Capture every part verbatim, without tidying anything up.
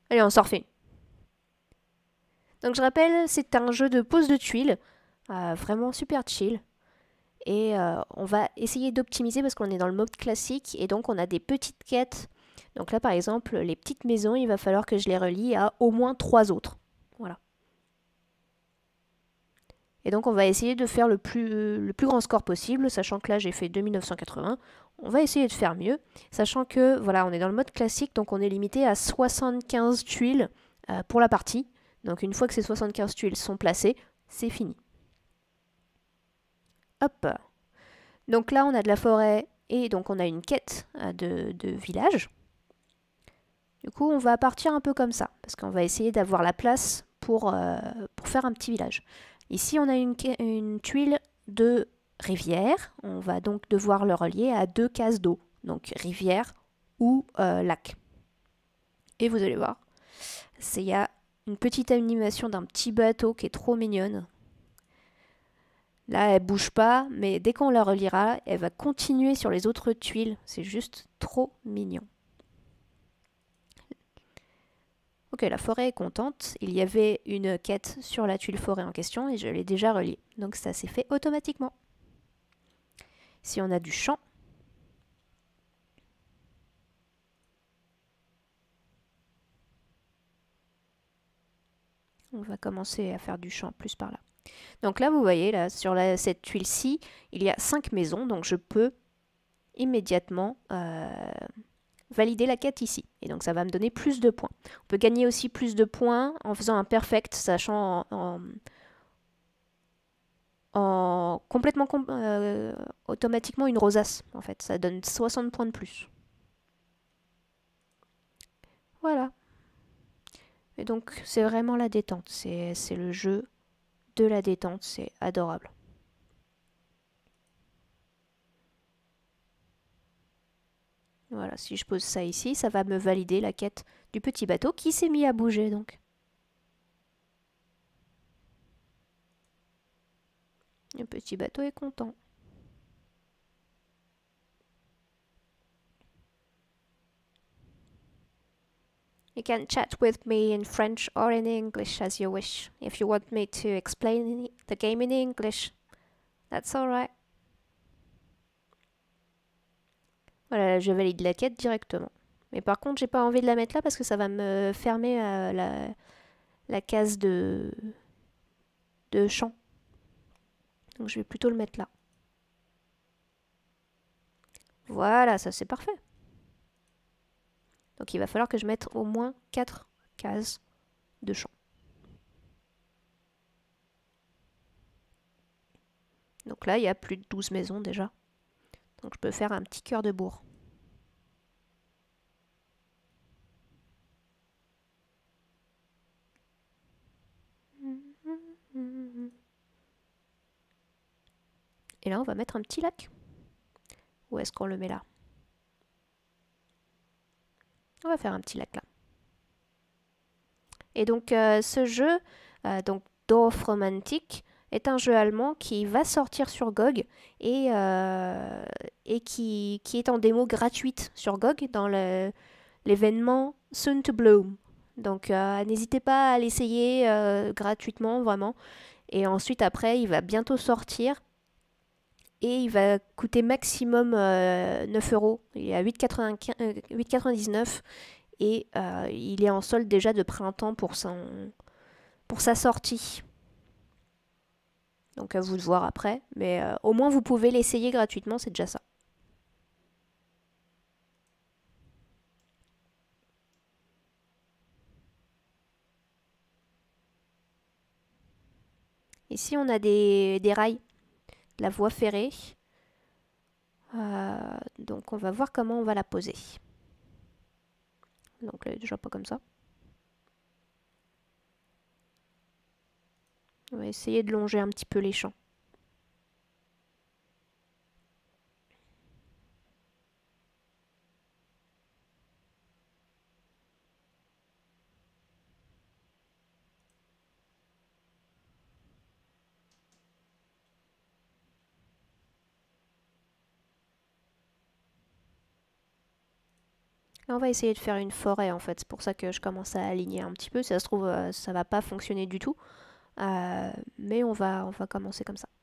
Allez, on s'en refait. Donc je rappelle, c'est un jeu de pose de tuiles, euh, vraiment super chill. Et euh, on va essayer d'optimiser parce qu'on est dans le mode classique et donc on a des petites quêtes. Donc là par exemple, les petites maisons, il va falloir que je les relie à au moins trois autres. Voilà. Et donc on va essayer de faire le plus, le plus grand score possible, sachant que là j'ai fait deux mille neuf cent quatre-vingts. On va essayer de faire mieux, sachant que voilà, on est dans le mode classique, donc on est limité à soixante-quinze tuiles euh, pour la partie. Donc une fois que ces soixante-quinze tuiles sont placées, c'est fini. Hop. Donc là on a de la forêt et donc on a une quête euh, de, de village. Du coup on va partir un peu comme ça, parce qu'on va essayer d'avoir la place pour, euh, pour faire un petit village. Ici on a une, une tuile de rivière, on va donc devoir le relier à deux cases d'eau, donc rivière ou euh, lac. Et vous allez voir, il y a une petite animation d'un petit bateau qui est trop mignonne. Là, elle bouge pas, mais dès qu'on la reliera, elle va continuer sur les autres tuiles. C'est juste trop mignon. Ok, la forêt est contente. Il y avait une quête sur la tuile forêt en question et je l'ai déjà reliée. Donc ça s'est fait automatiquement. Si on a du champ, on va commencer à faire du champ plus par là. Donc là, vous voyez, là, sur la, cette tuile-ci, il y a cinq maisons, donc je peux immédiatement euh, valider la quête ici. Et donc ça va me donner plus de points. On peut gagner aussi plus de points en faisant un perfect, sachant en, en, en complètement com euh, automatiquement une rosace, en fait. Ça donne soixante points de plus. Voilà. Et donc c'est vraiment la détente. C'est le jeu de la détente. C'est adorable. Voilà, si je pose ça ici, ça va me valider la quête du petit bateau qui s'est mis à bouger donc. Le petit bateau est content. You can chat with me in French or in English as you wish. If you want me to explain the game in English, that's alright. Voilà, je valide la quête directement. Mais par contre, j'ai pas envie de la mettre là parce que ça va me fermer euh, la, la case de, de champ. Donc je vais plutôt le mettre là. Voilà, ça c'est parfait. Donc il va falloir que je mette au moins quatre cases de champ. Donc là, il y a plus de douze maisons déjà. Donc je peux faire un petit cœur de bourg. Et là, on va mettre un petit lac. Où est-ce qu'on le met là? On va faire un petit lac là. Et donc euh, ce jeu, euh, donc Dorf Romantik, est un jeu allemand qui va sortir sur G O G et, euh, et qui, qui est en démo gratuite sur G O G dans l'événement Soon to Bloom. Donc euh, n'hésitez pas à l'essayer euh, gratuitement, vraiment. Et ensuite, après, il va bientôt sortir et il va coûter maximum euh, neuf euros. Il est à huit euros quatre-vingt-dix-neuf et euh, il est en solde déjà de printemps pour, son, pour sa sortie. Donc à vous de voir après, mais euh, au moins vous pouvez l'essayer gratuitement, c'est déjà ça. Ici on a des, des rails, de la voie ferrée. Euh, donc on va voir comment on va la poser. Donc là, déjà pas comme ça. On va essayer de longer un petit peu les champs. Là, on va essayer de faire une forêt en fait. C'est pour ça que je commence à aligner un petit peu. Si ça se trouve, euh, ça va pas fonctionner du tout. Euh, mais on va, on va commencer comme ça.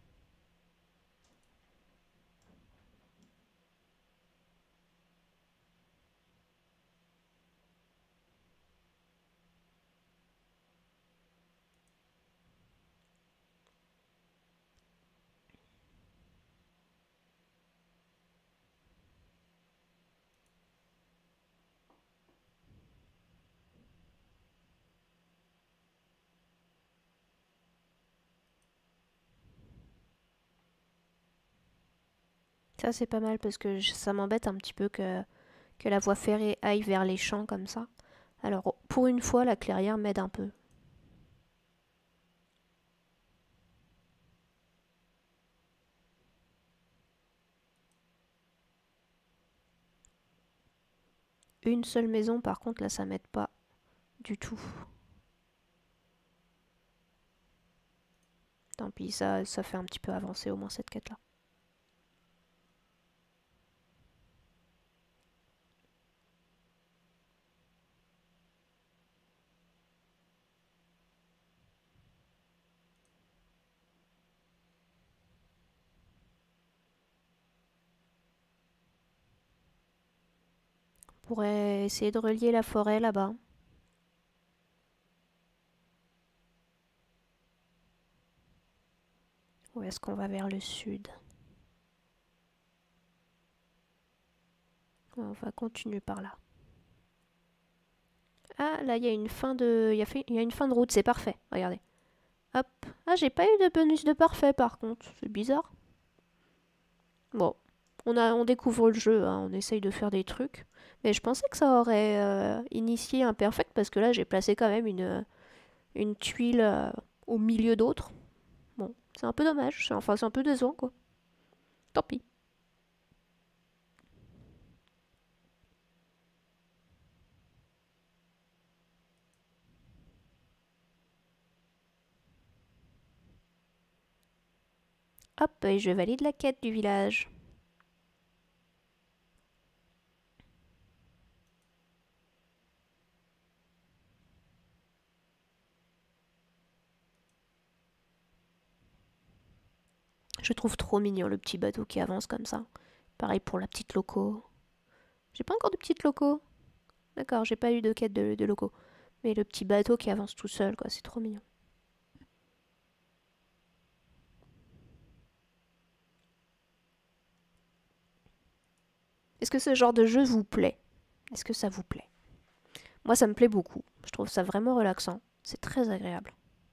Ça, c'est pas mal parce que je- ça m'embête un petit peu que, que la voie ferrée aille vers les champs comme ça. Alors, pour une fois, la clairière m'aide un peu. Une seule maison, par contre, là, ça m'aide pas du tout. Tant pis, ça, ça fait un petit peu avancer au moins cette quête-là. On pourrait essayer de relier la forêt là-bas. Ou est-ce qu'on va vers le sud? On va continuer par là. Ah, là, il y a une fin de... Il y a, fait... il y a une fin de route, c'est parfait. Regardez. Hop. Ah, j'ai pas eu de bonus de parfait, par contre. C'est bizarre. Bon. On, a... on découvre le jeu, hein. On essaye de faire des trucs. Mais je pensais que ça aurait euh, initié un perfect, parce que là, j'ai placé quand même une, une tuile euh, au milieu d'autres. Bon, c'est un peu dommage. Enfin, c'est un peu décevant, quoi. Tant pis. Hop, et je valide la quête du village. Je trouve trop mignon le petit bateau qui avance comme ça. Pareil pour la petite loco. J'ai pas encore de petite loco. D'accord, j'ai pas eu de quête de, de loco. Mais le petit bateau qui avance tout seul, quoi, c'est trop mignon. Est-ce que ce genre de jeu vous plaît? Est-ce que ça vous plaît? Moi, ça me plaît beaucoup. Je trouve ça vraiment relaxant. C'est très agréable.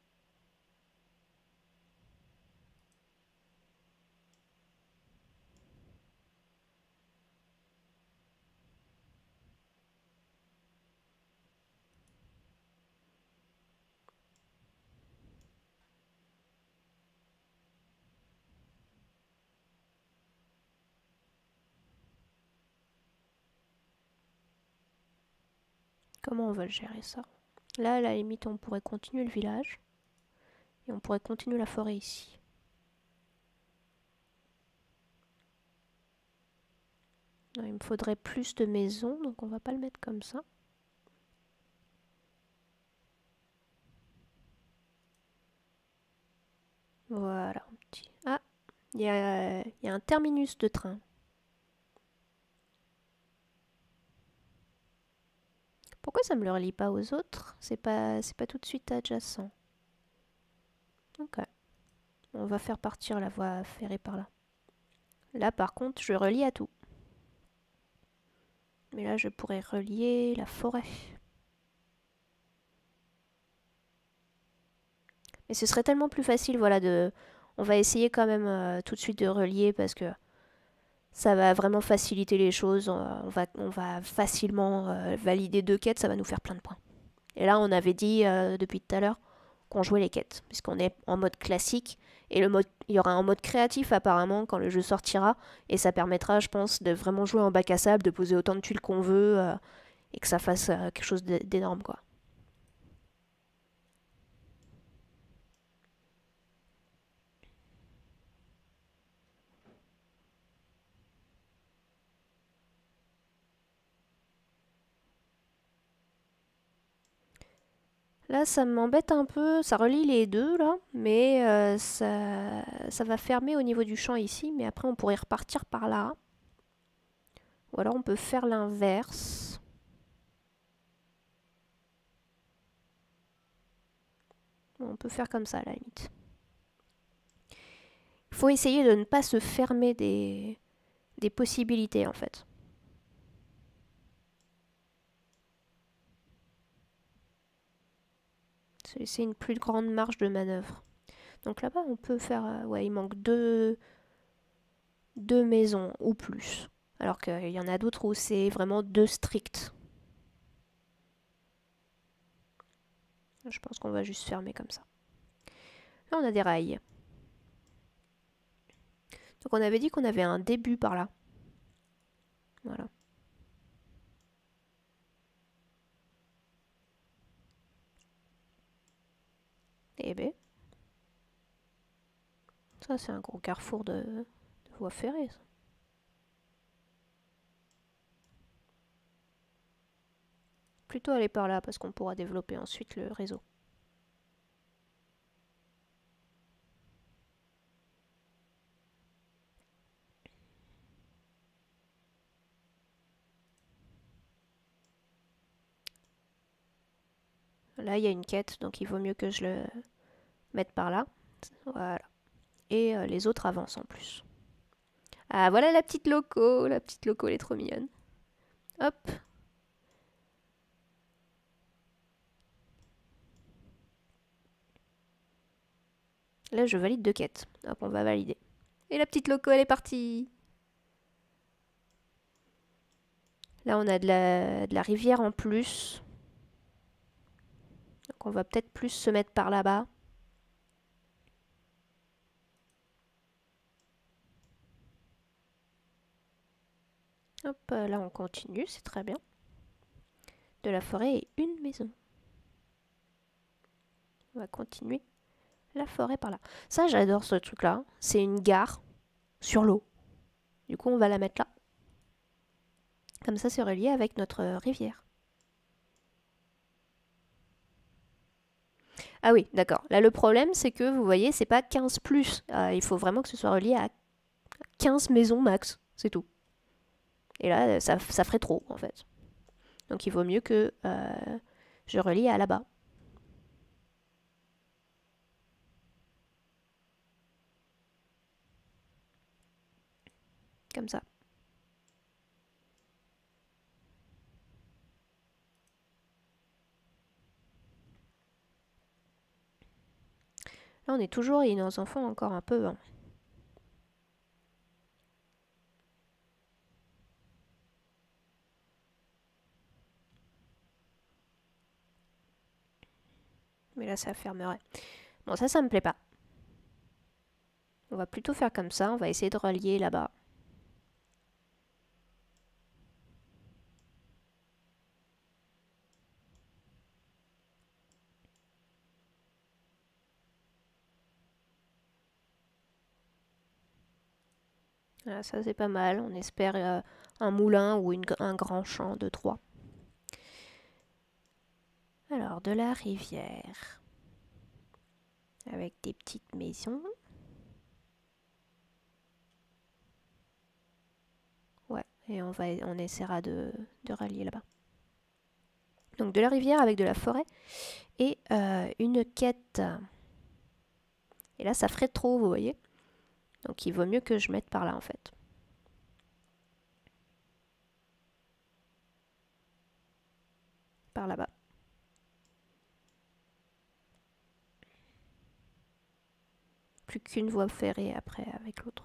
Comment on va le gérer ça? Là, à la limite, on pourrait continuer le village. Et on pourrait continuer la forêt ici. Non, il me faudrait plus de maisons, donc on va pas le mettre comme ça. Voilà, un petit... Ah, il y a, il y a un terminus de train. Pourquoi ça me le relie pas aux autres? C'est pas, c'est pas tout de suite adjacent. Ok. On va faire partir la voie ferrée par là. Là, par contre, je relie à tout. Mais là, je pourrais relier la forêt. Mais ce serait tellement plus facile, voilà, de... On va essayer quand même euh, tout de suite de relier parce que ça va vraiment faciliter les choses. On va, on va facilement euh, valider deux quêtes, ça va nous faire plein de points. Et là, on avait dit euh, depuis tout à l'heure qu'on jouait les quêtes, puisqu'on est en mode classique. Et le mode, il y aura un mode créatif apparemment quand le jeu sortira. Et ça permettra, je pense, de vraiment jouer en bac à sable, de poser autant de tuiles qu'on veut, euh, et que ça fasse euh, quelque chose d'énorme, quoi. Là, ça m'embête un peu. Ça relie les deux, là. Mais euh, ça, ça va fermer au niveau du champ ici. Mais après, on pourrait repartir par là. Ou alors, on peut faire l'inverse. On peut faire comme ça, à la limite. Il faut essayer de ne pas se fermer des, des possibilités, en fait. Se laisser une plus grande marge de manœuvre. Donc là-bas, on peut faire... Euh, ouais, il manque deux, deux maisons ou plus. Alors qu'il y en a d'autres où c'est vraiment deux stricts. Je pense qu'on va juste fermer comme ça. Là, on a des rails. Donc on avait dit qu'on avait un début par là. Voilà. Et ben... Ça, c'est un gros carrefour de, de voies ferrées, ça. Plutôt aller par là, parce qu'on pourra développer ensuite le réseau. Là, il y a une quête, donc il vaut mieux que je le mette par là. Voilà. Et euh, les autres avancent en plus. Ah, voilà la petite loco. La petite loco, elle est trop mignonne. Hop. Là, je valide deux quêtes. Hop, on va valider. Et la petite loco, elle est partie. Là, on a de la, de la rivière en plus. Donc, on va peut-être plus se mettre par là-bas. Hop, là, on continue. C'est très bien. De la forêt et une maison. On va continuer la forêt par là. Ça, j'adore ce truc-là. C'est une gare sur l'eau. Du coup, on va la mettre là. Comme ça, c'est relié avec notre rivière. Ah oui, d'accord. Là, le problème, c'est que, vous voyez, c'est pas quinze plus. Euh, il faut vraiment que ce soit relié à quinze maisons max. C'est tout. Et là, ça, ça ferait trop, en fait. Donc, il vaut mieux que euh, je relie à là-bas. Comme ça. Là, on est toujours, et nos enfants encore un peu. Hein. Mais là, ça fermerait. Bon, ça, ça me plaît pas. On va plutôt faire comme ça. On va essayer de relier là-bas. Voilà, ça, c'est pas mal. On espère euh, un moulin ou une, un grand champ de trois. Alors, de la rivière. Avec des petites maisons. Ouais, et on, va, on essaiera de, de rallier là-bas. Donc de la rivière avec de la forêt. Et euh, une quête. Et là, ça ferait trop, vous voyez. Donc il vaut mieux que je mette par là, en fait. Par là-bas. Plus qu'une voie ferrée après avec l'autre.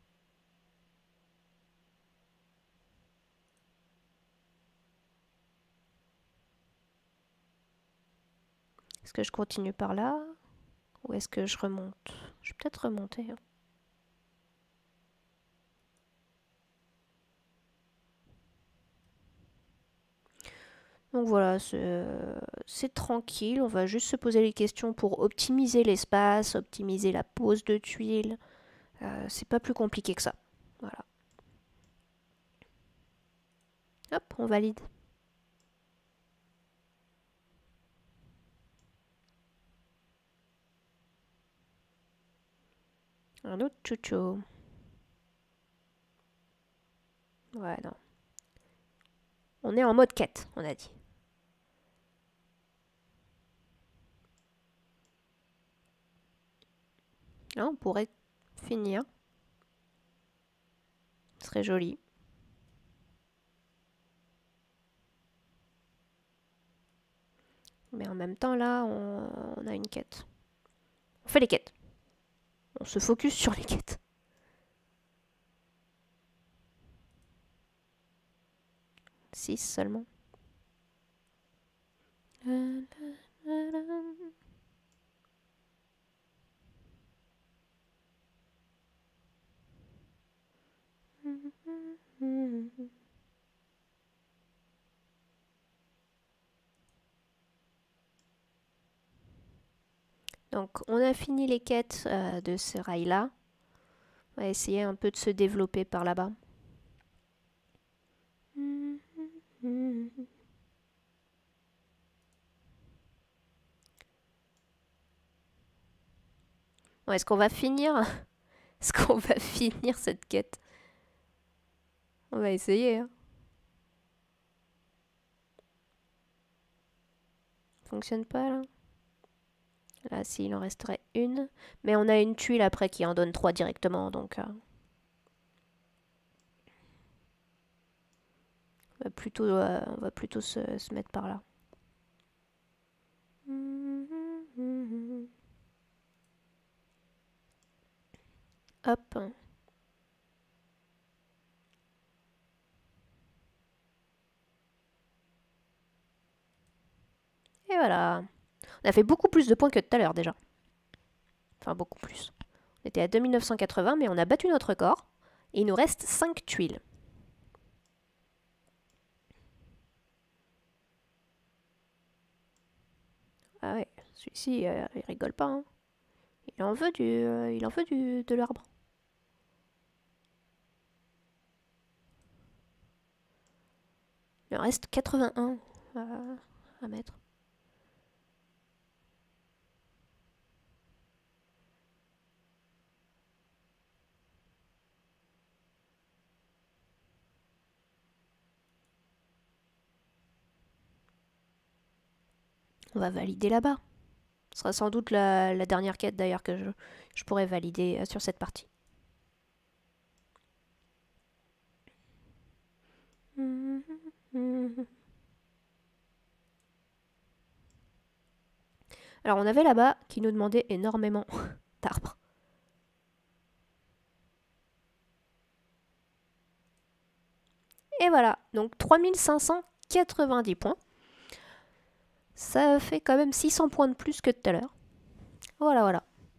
Est-ce que je continue par là? Ou est-ce que je remonte? Je vais peut-être remonter. Hein. Donc voilà, c'est tranquille. On va juste se poser les questions pour optimiser l'espace, optimiser la pose de tuiles. Euh, c'est pas plus compliqué que ça. Voilà. Hop, on valide. Un autre chouchou. Ouais, non. On est en mode quête, on a dit. Là, on pourrait finir. Ce serait joli. Mais en même temps, là, on, on a une quête. On fait les quêtes. On se focus sur les quêtes. six seulement. Donc, on a fini les quêtes euh, de ce rail-là. On va essayer un peu de se développer par là-bas. Bon, est-ce qu'on va finir Est-ce qu'on va finir cette quête? On va essayer. Hein. Fonctionne pas là. Là, si, il en resterait une. Mais on a une tuile après qui en donne trois directement, donc... Euh, on va plutôt, euh, on va plutôt se, se mettre par là. Hop. Et voilà. On a fait beaucoup plus de points que tout à l'heure déjà. Enfin, beaucoup plus. On était à deux mille neuf cent quatre-vingts, mais on a battu notre record. Et il nous reste cinq tuiles. Ah ouais, celui-ci, euh, il rigole pas. Hein. Il en veut du, euh, il en veut du, de l'arbre. Il en reste quatre-vingt-un à, à mettre. On va valider là-bas. Ce sera sans doute la, la dernière quête d'ailleurs que je, je pourrais valider euh, sur cette partie. Alors on avait là-bas qui nous demandait énormément d'arbres. Et voilà, donc trois mille cinq cent quatre-vingt-dix points. Ça fait quand même six cents points de plus que tout à l'heure. Voilà, voilà.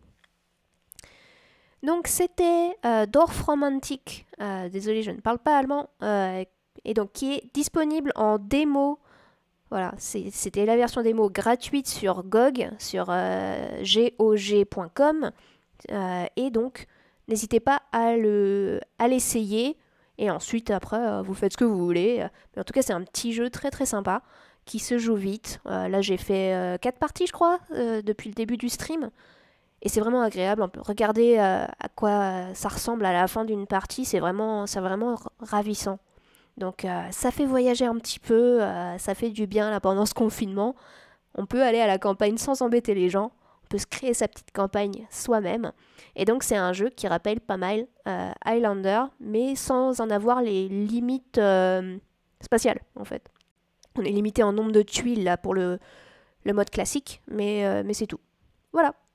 Donc c'était euh, Dorfromantik, euh, désolé je ne parle pas allemand, euh, et donc qui est disponible en démo. Voilà, c'était la version démo gratuite sur G O G, sur euh, gog point com, euh, et donc n'hésitez pas à le, à l'essayer, et ensuite après euh, vous faites ce que vous voulez. Mais en tout cas c'est un petit jeu très très sympa, qui se joue vite. Euh, là j'ai fait euh, quatre parties je crois, euh, depuis le début du stream. Et c'est vraiment agréable, on peut regarder euh, à quoi ça ressemble à la fin d'une partie, c'est vraiment, c'est vraiment ravissant. Donc euh, ça fait voyager un petit peu, euh, ça fait du bien là pendant ce confinement. On peut aller à la campagne sans embêter les gens, on peut se créer sa petite campagne soi-même. Et donc c'est un jeu qui rappelle pas mal euh, Highlander, mais sans en avoir les limites euh, spatiales en fait. On est limité en nombre de tuiles là pour le, le mode classique, mais, euh, mais c'est tout. Voilà.